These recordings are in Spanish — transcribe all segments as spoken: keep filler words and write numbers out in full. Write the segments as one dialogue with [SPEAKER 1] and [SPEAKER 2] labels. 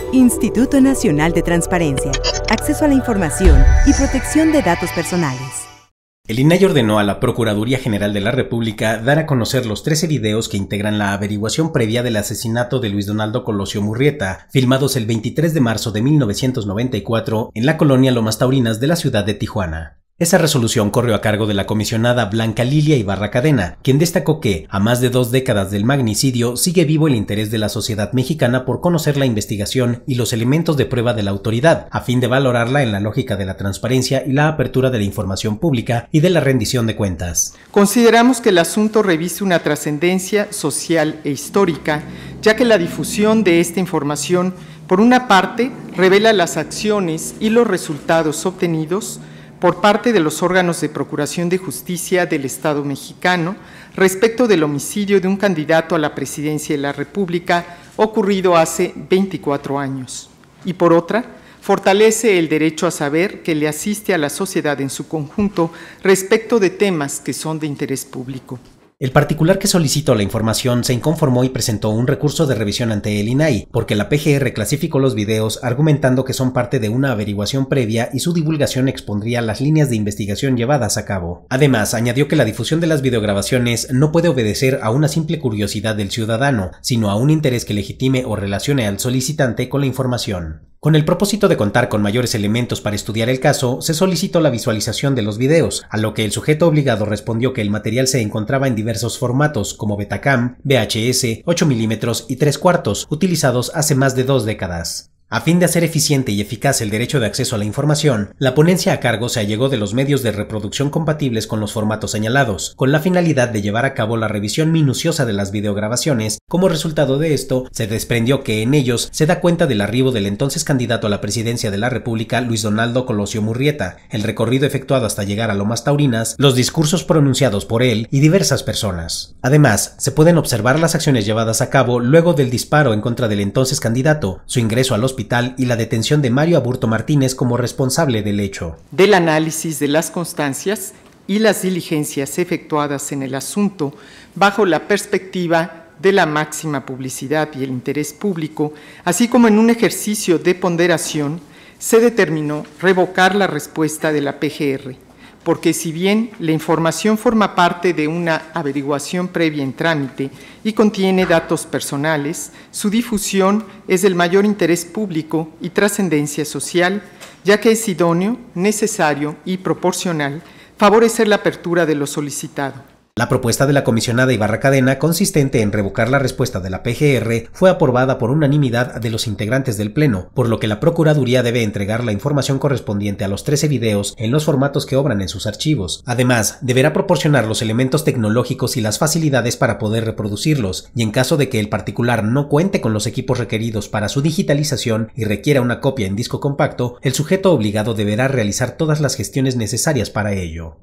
[SPEAKER 1] Instituto Nacional de Transparencia, Acceso a la Información y Protección de Datos Personales.
[SPEAKER 2] El I N A I ordenó a la Procuraduría General de la República dar a conocer los trece videos que integran la averiguación previa del asesinato de Luis Donaldo Colosio Murrieta, filmados el veintitrés de marzo de mil novecientos noventa y cuatro en la colonia Lomas Taurinas de la ciudad de Tijuana. Esa resolución corrió a cargo de la comisionada Blanca Lilia Ibarra Cadena, quien destacó que, a más de dos décadas del magnicidio, sigue vivo el interés de la sociedad mexicana por conocer la investigación y los elementos de prueba de la autoridad, a fin de valorarla en la lógica de la transparencia y la apertura de la información pública y de la rendición de cuentas.
[SPEAKER 3] Consideramos que el asunto reviste una trascendencia social e histórica, ya que la difusión de esta información, por una parte, revela las acciones y los resultados obtenidos por parte de los órganos de Procuración de Justicia del Estado mexicano respecto del homicidio de un candidato a la presidencia de la República ocurrido hace veinticuatro años. Y por otra, fortalece el derecho a saber que le asiste a la sociedad en su conjunto respecto de temas que son de interés público.
[SPEAKER 2] El particular que solicitó la información se inconformó y presentó un recurso de revisión ante el I N A I, porque la P G R clasificó los videos argumentando que son parte de una averiguación previa y su divulgación expondría las líneas de investigación llevadas a cabo. Además, añadió que la difusión de las videograbaciones no puede obedecer a una simple curiosidad del ciudadano, sino a un interés que legitime o relacione al solicitante con la información. Con el propósito de contar con mayores elementos para estudiar el caso, se solicitó la visualización de los videos, a lo que el sujeto obligado respondió que el material se encontraba en diversos formatos como Betacam, V H S, ocho milímetros y tres cuartos, utilizados hace más de dos décadas. A fin de hacer eficiente y eficaz el derecho de acceso a la información, la ponencia a cargo se allegó de los medios de reproducción compatibles con los formatos señalados, con la finalidad de llevar a cabo la revisión minuciosa de las videograbaciones. Como resultado de esto, se desprendió que en ellos se da cuenta del arribo del entonces candidato a la presidencia de la República, Luis Donaldo Colosio Murrieta, el recorrido efectuado hasta llegar a Lomas Taurinas, los discursos pronunciados por él y diversas personas. Además, se pueden observar las acciones llevadas a cabo luego del disparo en contra del entonces candidato, su ingreso al hospital y la detención de Mario Aburto Martínez como responsable del hecho.
[SPEAKER 3] Del análisis de las constancias y las diligencias efectuadas en el asunto bajo la perspectiva de la máxima publicidad y el interés público, así como en un ejercicio de ponderación, se determinó revocar la respuesta de la P G R, porque si bien la información forma parte de una averiguación previa en trámite y contiene datos personales, su difusión es del mayor interés público y trascendencia social, ya que es idóneo, necesario y proporcional favorecer la apertura de lo solicitado.
[SPEAKER 2] La propuesta de la comisionada Ibarra Cadena, consistente en revocar la respuesta de la P G R, fue aprobada por unanimidad de los integrantes del Pleno, por lo que la Procuraduría debe entregar la información correspondiente a los trece videos en los formatos que obran en sus archivos. Además, deberá proporcionar los elementos tecnológicos y las facilidades para poder reproducirlos, y en caso de que el particular no cuente con los equipos requeridos para su digitalización y requiera una copia en disco compacto, el sujeto obligado deberá realizar todas las gestiones necesarias para ello.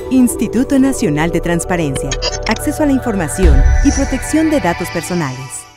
[SPEAKER 1] Instituto Nacional de Transparencia, Acceso a la Información y Protección de Datos Personales.